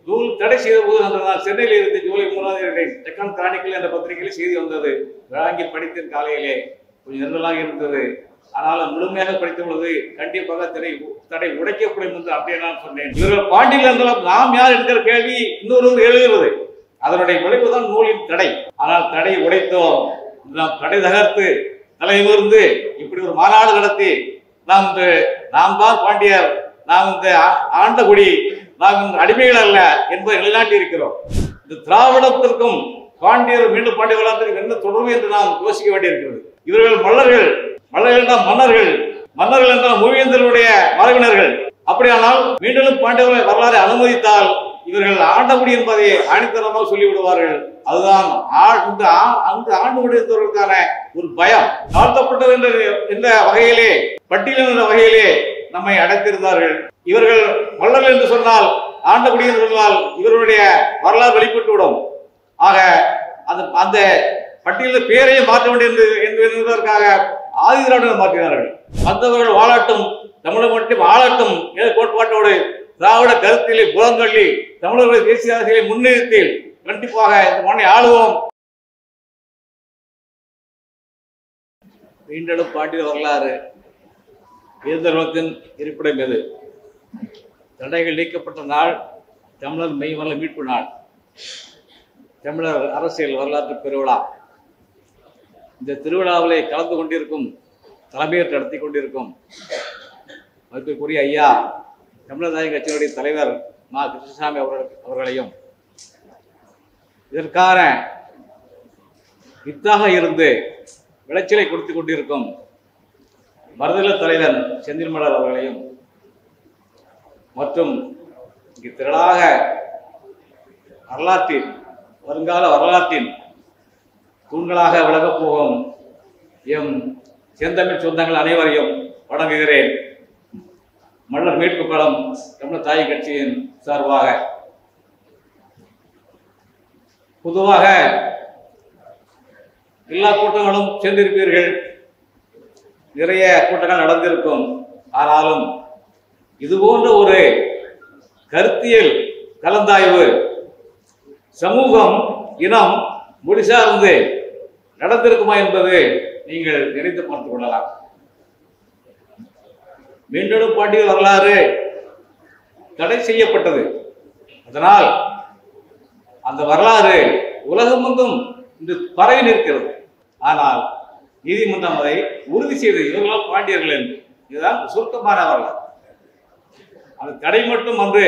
நூல் தடை செய்த போது அந்த நாள் சென்னையில் இருந்து ஜூலை 3ஆம் தேதி டெக்கான் கிரானிக்கல் என்ற பத்திரிகையில் செய்தி வந்தது. வாங்கி படித்த காலையிலே கொஞ்சம் நெருடலாக இருந்தது. ஆனாலும் முழுமையாக படித்த பொழுது கண்டிப்பாக தடை உடைக்கப்படும் என்று அப்படியே நான் சொன்னேன். இவர்கள் பாண்டியில் இருந்தாலும் நாம் யார் என்கிற கேள்வி இன்னொரு எழுகிறது. அதனுடைய விளைவுதான் நூலின் தடை. ஆனால் தடை உடைத்தோம், நாம் தடை தகர்த்து தலையிலிருந்து இப்படி ஒரு மாநாடு நடத்தி நாம் தான் பாண்டியர், நாம் இந்த ஆண்டகுடி, நாம் இந்த அடிமைகள் அல்ல என்பதை நிலைநாட்டி இருக்கிறோம். இந்த திராவிடத்திற்கும் பாண்டியர் மீண்டும் பாண்டிய வரலாற்றுக்கு என்ன தொடர்பு என்று நாம் யோசிக்க வேண்டியிருக்கிறது. இவர்கள் மல்லர்கள், மல்லர்கள் என்றால் மன்னர்கள், மன்னர்கள் என்றால் மூவேந்தர்களுடைய மரபினர்கள். அப்படியானால் மீண்டும் பாண்டிய வரலாறை அனுமதித்தால் இவர்கள் ஆண்டகுடி என்பதை ஆணித்தரமாக சொல்லிவிடுவார்கள். அதுதான் அந்த ஆண்டு முடிந்தவர்களுக்கான ஒரு பயம். தாழ்த்தப்பட்டது என்ற வகையிலே, பட்டியல் என்ற வகையிலே நம்மை அடைத்திருந்தார்கள். இவர்கள் மல்லர்கள் என்று சொன்னால், ஆண்டகுடி என்று சொன்னால் இவர்களுடைய வரலாறு வெளிப்பட்டுவிடும். ஆக அந்த பட்டியலில் பேரையே மாற்ற வேண்டும் என்பதற்காக ஆதி திராவிடர்கள் மாற்றினார்கள். மற்றவர்கள் வாழாட்டும், தமிழர் மட்டும் ஆளாட்டும் என்ற கோட்பாட்டோடு திராவிட கருத்திலே புறந்தள்ளி தமிழர்களை தேசிய அரசியலை முன்னிறுத்தி கண்டிப்பாக இந்த மண்ணை ஆளுவோம். மீண்டும் பாண்டிய வரலாறு இருப்பிடம் எது? தடைகள் நீக்கப்பட்ட நாள் தமிழர் மெய்வரல மீட்பு நாள், தமிழர் அரசியல் வரலாற்று பெருவிழா. இந்த திருவிழாவிலே கலந்து கொண்டிருக்கும், தலைமையேற்று நடத்தி கொண்டிருக்கும் மதிப்புக்குரிய ஐயா தமிழர் தாய் கட்சியினுடைய தலைவர் மா. கிருஷ்ணசாமி அவர்களையும், இதற்கான வித்தாக இருந்து விளைச்சலை கொடுத்து கொண்டிருக்கும் மருதல தலைவர் செந்தில் மலர் அவர்களையும், மற்றும் இங்கு திரளாக வரலாற்றின், வருங்கால வரலாற்றின் தூண்களாக விலகப் போகும் எம் செந்தமிழ் சொந்தங்கள் அனைவரையும் வணங்குகிறேன். மன்னர் மீட்பு களம் தமிழர் தாய் கட்சியின் சார்பாக பொதுவாக எல்லா கூட்டங்களும் சென்றிருப்பீர்கள், நிறைய கூட்டங்கள் நடந்திருக்கும். ஆனாலும் இதுபோன்ற ஒரு கருத்தியல் கலந்தாய்வு சமூகம், இனம், மொழி சார்ந்து நடந்திருக்குமா என்பது நீங்கள் நினைத்து பார்த்துக் கொள்ளலாம். மீண்டும் பாண்டிய வரலாறு தடை செய்யப்பட்டது. அதனால் அந்த வரலாறு உலகமெங்கும் இன்று பரவி நிற்கிறது. ஆனால் நீதிமன்றம் அதை உறுதி செய்தது, இவர்களால் பாண்டியர்கள் என்று. இதுதான் சுருக்கமான வரலாறு. அந்த தடை மட்டும் வந்து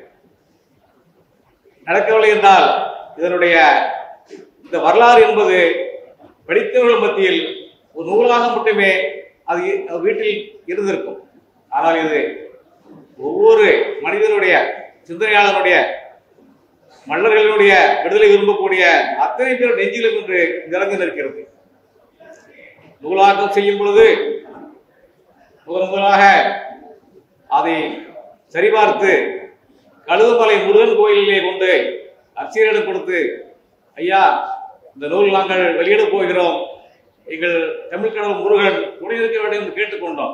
நடக்கவில்லை என்றால் இதனுடைய இந்த வரலாறு என்பது படித்தவர்கள் மத்தியில் ஒரு நூலாக மட்டுமே அது வீட்டில் இருந்திருக்கும். ஆனால் இது ஒவ்வொரு மனிதனுடைய, சிந்தனையாளனுடைய, மன்னர்களினுடைய விடுதலை விரும்பக்கூடிய அத்தனை பேர் நெஞ்சிலும் என்று நிறந்து நிற்கிறது. நூலாக்கம் செய்யும் பொழுது முதலாக அதை சரிபார்த்து கழுகுமலை முருகன் கோயிலிலே கொண்டு அர்ச்சகரிடம் கொடுத்து, ஐயா இந்த நூல் நாங்கள் வெளியிட போகிறோம், எங்கள் தமிழ் கடவுள் முருகன் துணை இருக்க வேண்டும் என்று கேட்டுக்கொண்டோம்.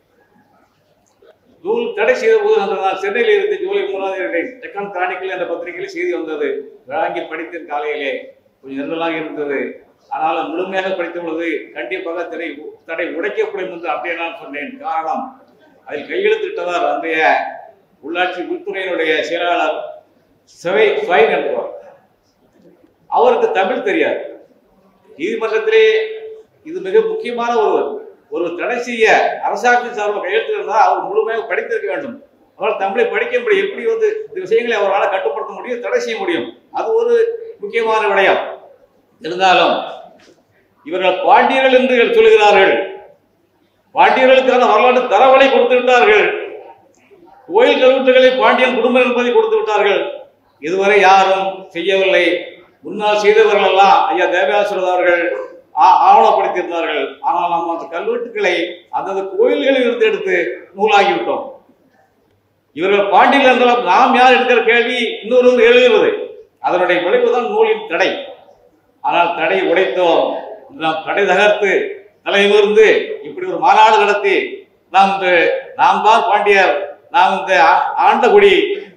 நூல் தடை செய்த போது அந்த நாள் சென்னையில் இருந்து ஜூலை 3ஆம் தேதி டெக்கான் கிரானிக்கல் என்ற பத்திரிகையில் செய்தி வந்தது. வாங்கி படித்த காலையிலே கொஞ்சம் நெருடலாக இருந்தது. ஆனாலும் முழுமையாக படித்த பொழுது கண்டிப்பாக தடை உடைக்கப்படும் என்று அப்படியே நான் சொன்னேன். காரணம், அதில் கையெழுத்திட்டவர் அன்றைய உள்ளாட்சி உள்துறையினுடைய செயலாளர் ஸ்வைன் என்பவர். அவருக்கு தமிழ் தெரியாது. நீதிமன்றத்திலே இது மிக முக்கியமான ஒரு தடை செய்ய அரசாங்கத்தின் சார்பில் கையெழுத்து இருந்தால் அவர் முழுமையாக படித்திருக்க வேண்டும். அவரால் தமிழை படிக்க முடியும். எப்படி இந்த விஷயங்களை அவரால் கட்டுப்படுத்த முடியும், தடை செய்ய முடியும். அது ஒரு முக்கியமான விடயம். இருந்தாலும் இவர்கள் பாண்டியர்கள் என்று சொல்கிறார்கள். பாண்டியர்களுக்கான வரலாற்று தரவலை கொடுத்து விட்டார்கள். கோயில் கல்வெட்டுகளை பாண்டியன் குடும்பம் என்பதை கொடுத்து விட்டார்கள். இதுவரை யாரும் செய்யவில்லை. முன்னால் செய்தவர்கள் எல்லாம் ஐயா தேவயாசுரர் அவர்கள் ஆவணப்படுத்தியிருந்தார்கள். ஆனால் நாம் அந்த கல்வெட்டுக்களை அந்தந்த கோயில்களில் இருந்து எடுத்து நூலாகிவிட்டோம். இவர்கள் பாண்டியர்கள் என்றால் நாம் யார் என்கிற கேள்வி இன்னொரு எழுகிறது. அதனுடைய விளைவுதான் நூலின் தடை. ஆனால் தடை உடைத்தோம், நாம் தடை தகர்த்து தலையிலிருந்து இப்படி ஒரு மாநாடு நடத்தி நாம் தான் பாண்டியர், நாம் இந்த ஆண்டகுடி,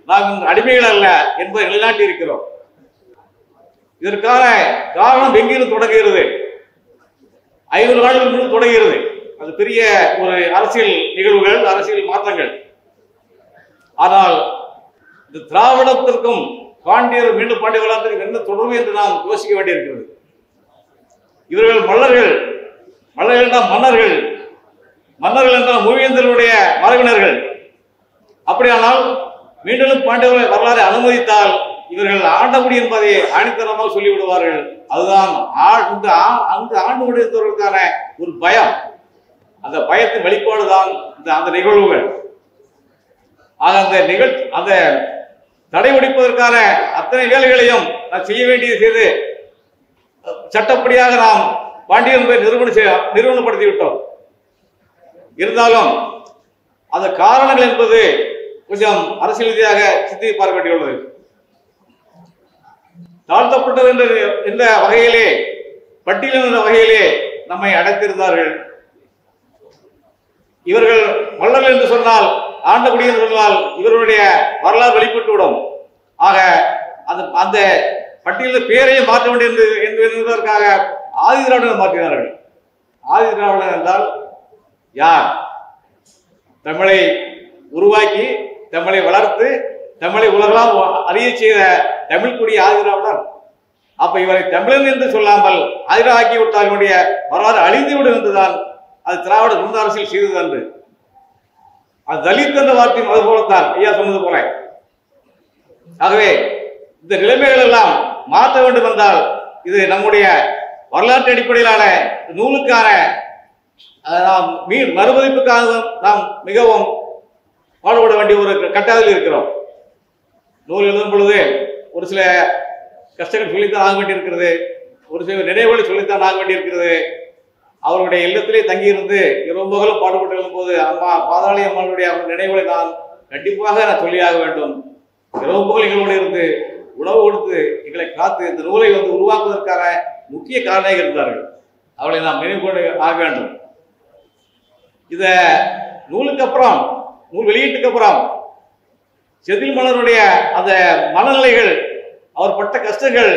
நாம் அடிமைகள் அல்ல என்பதை நிலைநாட்டி இருக்கிறோம். இதற்கான காரணம் எங்கிருந்து தொடங்குகிறது? 500 ஆண்டுகள் முன்பு தொடங்குகிறது. அது பெரிய ஒரு அரசியல் நிகழ்வுகள், அரசியல் மாற்றங்கள். ஆனால் இந்த திராவிடத்திற்கும் மீண்டும் பாண்டிய வரலாற்றுக்கும் என்ன தொடர்பு என்று நாம் யோசிக்க வேண்டியிருக்கிறது. இவர்கள் மல்லர்கள், மல்லர்கள் என்றால் மன்னர்கள், மன்னர்கள் என்றால் மூவேந்தர்களுடைய மரபினர்கள். அப்படியானால் மீண்டும் பாண்டிய வரலாறு அனுமதித்தால் இவர்கள் ஆண்டகுடி என்பதை ஆணித்தனமாக சொல்லிவிடுவார்கள். அதுதான் அந்த ஆண்டு முடிந்தவர்களுக்கான ஒரு பயம். அந்த பயத்தின் வெளிப்பாடுதான் அந்த நிகழ்வுகள். ஆக அந்த தடை உடைப்பதற்கான அத்தனை வேலைகளையும் நாம் செய்ய வேண்டியது செய்து சட்டப்படியாக நாம் பாண்டியன் என்பதை நிறுவனப்படுத்தி விட்டோம். இருந்தாலும் அந்த காரணங்கள் என்பது கொஞ்சம் அரசியல் ரீதியாக சிந்தித்து பார்க்க வேண்டியுள்ளது. தாழ்த்தப்பட்டது என்ற வகையிலே, பட்டியல் என்ற வகையிலே நம்மை அடைத்திருந்தார்கள். இவர்கள் மல்லர்கள் என்று சொன்னால், ஆண்டகுடி என்று சொன்னால் இவர்களுடைய வரலாறு வெளிப்பட்டுவிடும். ஆக அந்த பட்டியலில் பேரையே மாற்ற வேண்டியது என்பதற்காக ஆதி திராவிடர் மாற்றினார்கள். ஆதி திராவிடர் என்றால் யார்? தமிழை உருவாக்கி, தமிழை வளர்த்து, தமிழை உலகெல்லாம் அறிய செய்த தமிழ் குடி ஆதி திராவிடர். அப்ப இவரை தமிழன் என்று சொல்லாமல் ஆதிராக்கி விட்டார்களுடைய வரலாறு அழிந்துவிடும் என்றுதான் அது திராவிட குந்த அரசியல் செய்தது என்று. அது தலித் என்ற வார்த்தையும் அது போலத்தான் ஐயா சொன்னது போல. ஆகவே இந்த நிலைமைகள் எல்லாம் மாற்ற வேண்டும் என்றால் இது நம்முடைய வரலாற்று அடிப்படையிலான நூலுக்கான நாம் மறுமதிப்புக்காக நாம் மிகவும் பாடுபட வேண்டிய ஒரு கட்டாயத்தில் இருக்கிறோம். நூல் எழுதும் பொழுது ஒரு சில கஷ்டங்கள் சொல்லித்தான் ஆக வேண்டியிருக்கிறது, ஒரு சில நினைவுகளை சொல்லித்தான் ஆக வேண்டியிருக்கிறது. அவருடைய இல்லத்திலே தங்கியிருந்து இரவுபகலும் பாடுபட்டு எழுதும்போது அம்மா பாதாளி அம்மாவுடைய நினைவுகளை நான் கண்டிப்பாக சொல்லியாக வேண்டும். இரவுபகல் எங்களோடு இருந்து உணவு கொடுத்து எங்களை காத்து இந்த நூலை உருவாக்குவதற்கான முக்கிய காரணமாக இருந்தார்கள். அவளை நாம் நினைவு கொண்டு ஆக வேண்டும். இத நூலுக்கு அப்புறம், நூல் வெளியீட்டுக்கு அப்புறம் செந்தில் மலருடைய அந்த மனநிலைகள், அவர் பட்ட கஷ்டங்கள்,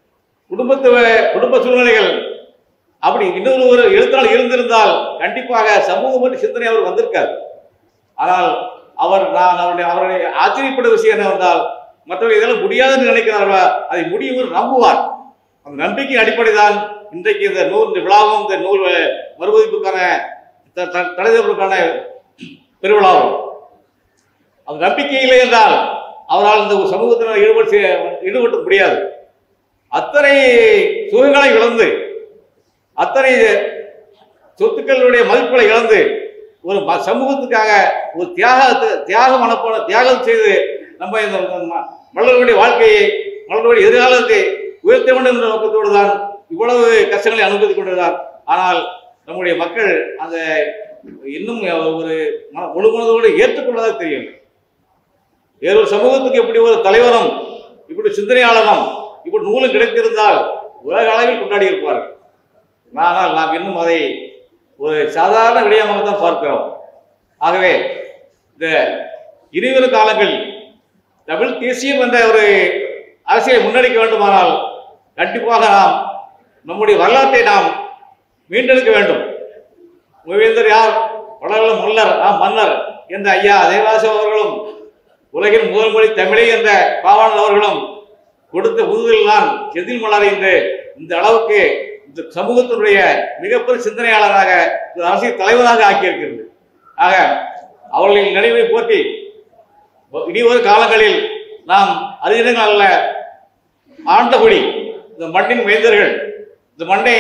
குடும்ப சூழ்நிலைகள், அப்படி இன்னொரு ஒரு எழுத்தாளர் இருந்திருந்தால் கண்டிப்பாக சமூகம் பற்றி சிந்தனை அவர் வந்திருக்கார். ஆனால் நான் அவருடைய ஆச்சரியப்பட்ட விஷயம் என்னவென்றால், மற்றவர்கள் இதெல்லாம் முடியாதுன்னு நினைக்கிறார்களா, அதை முடியும் நம்புவார். அந்த நம்பிக்கையின் அடிப்படை தான் இன்றைக்கு இந்த விழாவும் இந்த நூல் மறுபதிப்புக்கான தலைவர்களுக்கான பெருவிழாவும். அந்த நம்பிக்கை இல்லை என்றால் அவரால் இந்த சமூகத்தினர் ஈடுபட முடியாது. அத்தனை சுகங்களை இழந்து, அத்தனை சொத்துக்களுடைய மதிப்புகளை இழந்து ஒரு சமூகத்துக்காக ஒரு தியாகம் செய்து நம்ம இந்த மல்லர்களுடைய வாழ்க்கையை, மல்லர்களுடைய எதிர்காலத்தை உயர்த்த வேண்டும் என்ற நோக்கத்தோடு தான் இவ்வளவு கஷ்டங்களை அனுபவித்துக் கொண்டிருந்தார். ஆனால் நம்முடைய மக்கள் அந்த இன்னும் ஒரு முழு மனதோடு ஏற்றுக்கொள்ளதாக தெரியல. வேறொரு சமூகத்துக்கு இப்படி ஒரு தலைவரும், இப்படி சிந்தனையாளரும், இப்படி நூலும் கிடைத்திருந்தால் உலக அளவில் கொண்டாடி இருப்பார்கள். ஆனால் நாம் இன்னும் அதை ஒரு சாதாரண விடயமாக தான் பார்க்கிறோம். ஆகவே இந்த இனிவரும் காலங்கள் தமிழ் தேசியம் என்ற ஒரு அரசியலை முன்னெடுக்க வேண்டுமானால் கண்டிப்பாக நாம் நம்முடைய வரலாற்றை நாம் மீண்டெடுக்க வேண்டும். மூவேந்தர் யார்? வடலூர் மல்லர், மன்னர் என்ற ஐயா தேவாசு அவர்களும், உலகின் முதல் மொழி தமிழை என்ற பாவாணர் அவர்களும் கொடுத்த உறுதியில் தான் செந்தில் மலர் என்று இந்த அளவுக்கு இந்த சமூகத்தினுடைய மிகப்பெரிய சிந்தனையாளராக, அரசியல் தலைவராக ஆக்கியிருக்கிறது. ஆக அவர்களின் நினைவை போற்றி இனிவரும் காலங்களில் நாம் அறிஞர்கள் அல்ல, ஆண்டகுடி, இந்த மண்ணின் மைந்தர்கள், இந்த மண்ணை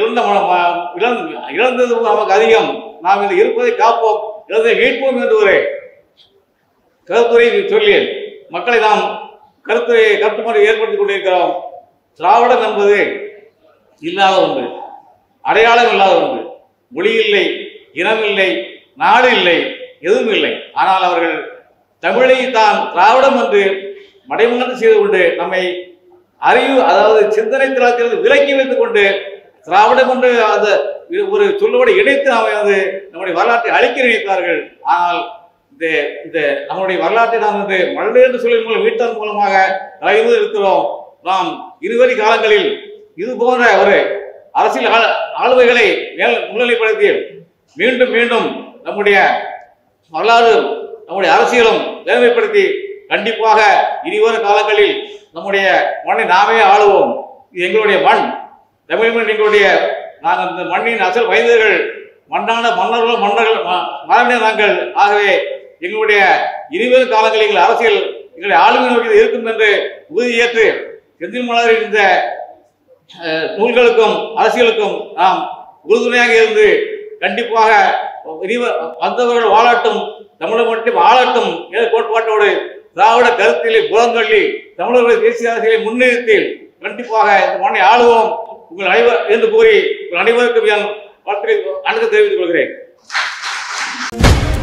இழந்தது நமக்கு அதிகம், நாம் இந்த இருப்பதை காப்போம், இழந்ததை மீட்போம் என்று ஒரு கருத்துரை சொல்லி மக்களை நாம் கருத்துமுறை ஏற்படுத்திக் கொண்டிருக்கிறோம். திராவிடம் என்பது இல்லாத ஒன்று, அடையாளம் இல்லாத ஒன்று, மொழி இல்லை, இனம் இல்லை, நாடு இல்லை, எதுவும் இல்லை. ஆனால் அவர்கள் தமிழை தான் திராவிடம் என்று மடைமாற்று செய்து கொண்டு நம்மை அதாவது சிந்தனை தளத்திலிருந்து விலக்கி வைத்துக் கொண்டு திராவிடம் என்று அந்த ஒரு சொல்லோடு இணைத்து நம்முடைய வரலாற்றை அழிக்க நினைத்தார்கள். ஆனால் இந்த நம்முடைய வரலாற்றை நாம் இந்த மழை என்று சொல்லின் மூலம் வீட்டின் மூலமாக நிறைவு இருக்கிறோம். நாம் இருவரி காலங்களில் இது போன்ற ஒரு அரசியல் ஆளுமைகளை முன்னிலைப்படுத்தி மீண்டும் மீண்டும் நம்முடைய வரலாறு நம்முடைய அரசியலும் மேன்மைப்படுத்தி கண்டிப்பாக இனிவரும் காலங்களில் நம்முடைய மண்ணை நாமே ஆளுவோம். இது எங்களுடைய மண், தமிழ் மண் எங்களுடைய, நாங்கள் இந்த மண்ணின் அசல் வைந்தர்கள், மண்ணான மன்னர்கள் மரணிய நாங்கள். ஆகவே எங்களுடைய இனிவரும் காலங்களில் எங்கள் அரசியல் எங்களுடைய ஆளுமை நோக்கி இருக்கும் என்று உறுதியேற்று செந்தில் மலரின் இந்த நூல்களுக்கும் அரசியலுக்கும் நாம் உறுதுணையாக இருந்து கண்டிப்பாக வந்தவர்கள் வாழட்டும், தமிழர் மட்டும் ஆளட்டும் என்ற கோட்பாட்டோடு திராவிட கருத்திலே புறந்தள்ளி தமிழர்களை தேசிய அரசியலை முன்னிறுத்தி கண்டிப்பாக இந்த மண்ணை ஆளுவோம் உங்கள் அனைவர் என்று கூறி உங்கள் அனைவருக்கும் என் வாழ்த்துக்களை அணுக தெரிவித்துக் கொள்கிறேன்.